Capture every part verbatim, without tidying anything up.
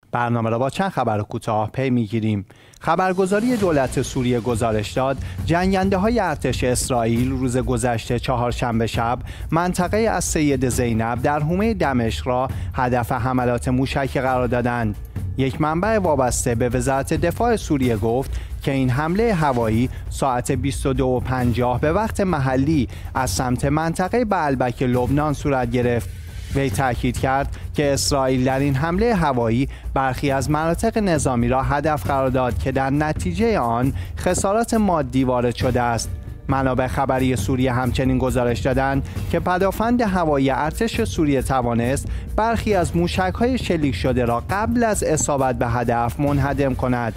برنامه را با چند خبر کوتاه پی میگیریم. خبرگزاری دولت سوریه گزارش داد جنگنده های ارتش اسرائیل روز گذشته چهارشنبه شب منطقه از سید زینب در حومه دمشق را هدف حملات موشکی قرار دادند. یک منبع وابسته به وزارت دفاع سوریه گفت که این حمله هوایی ساعت بیست و دو و پنجاه به وقت محلی از سمت منطقه بعلبک لبنان صورت گرفت. وی تاکید کرد که اسرائیل در این حمله هوایی برخی از مناطق نظامی را هدف قرار داد که در نتیجه آن خسارات مادی وارد شده است. منابع خبری سوریه همچنین گزارش دادند که پدافند هوایی ارتش سوریه توانست برخی از موشک‌های شلیک شده را قبل از اصابت به هدف منهدم کند.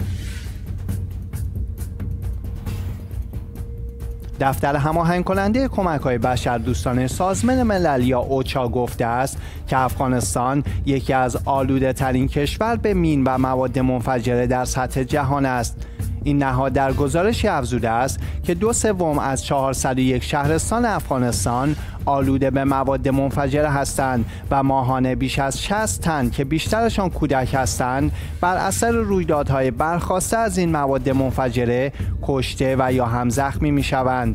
دفتر هماهنگ کننده کمک‌های بشردوستانه سازمان ملل یا اوچا گفته است که افغانستان یکی از آلوده ترین کشور به مین و مواد منفجره در سطح جهان است. این نهاد در گزارشی افزوده است که دو سوم از چهارصد و یک شهرستان افغانستان آلوده به مواد منفجره هستند و ماهانه بیش از شصت تن که بیشترشان کودک هستند بر اثر رویدادهای برخاسته از این مواد منفجره کشته و یا هم زخمی می شوند.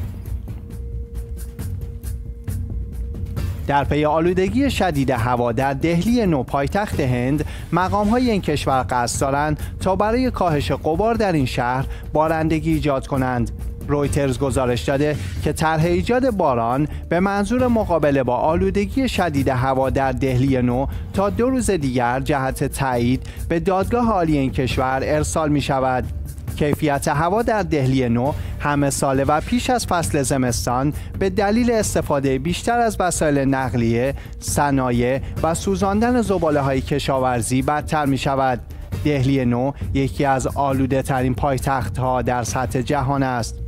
در پی آلودگی شدید هوا در دهلی نو پایتخت هند، مقام‌های این کشور قصد دارند تا برای کاهش غبار در این شهر بارندگی ایجاد کنند. رویترز گزارش داده که طرح ایجاد باران به منظور مقابله با آلودگی شدید هوا در دهلی نو تا دو روز دیگر جهت تایید به دادگاه عالی این کشور ارسال می شود. کیفیت هوا در دهلی نو همه ساله و پیش از فصل زمستان به دلیل استفاده بیشتر از وسایل نقلیه، صنایع و سوزاندن زباله‌های کشاورزی بدتر می شود. دهلی نو یکی از آلوده ترین پایتخت‌ها در سطح جهان است.